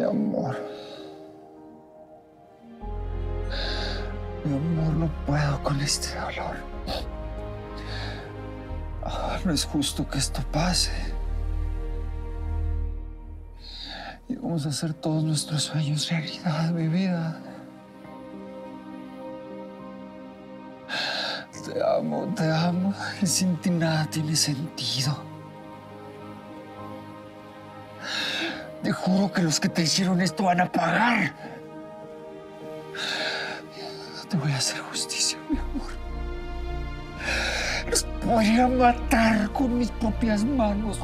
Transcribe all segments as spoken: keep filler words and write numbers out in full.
Mi amor. Mi amor, no puedo con este dolor. Ah, no es justo que esto pase. Y vamos a hacer todos nuestros sueños realidad, mi vida. Te amo, te amo. Y sin ti nada tiene sentido. Te juro que los que te hicieron esto van a pagar. Te voy a hacer justicia, mi amor. Los voy a matar con mis propias manos.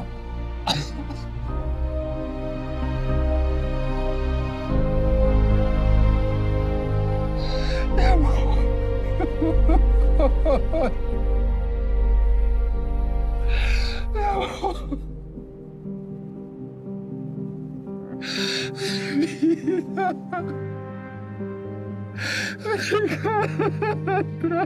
Te amo. Te amo. Vida. Alejandra.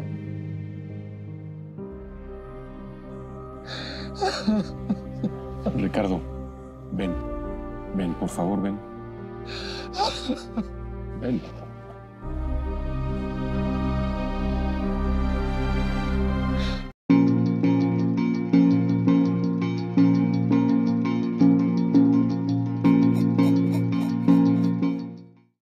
Ricardo, ven. Ven, por favor, ven. Ven.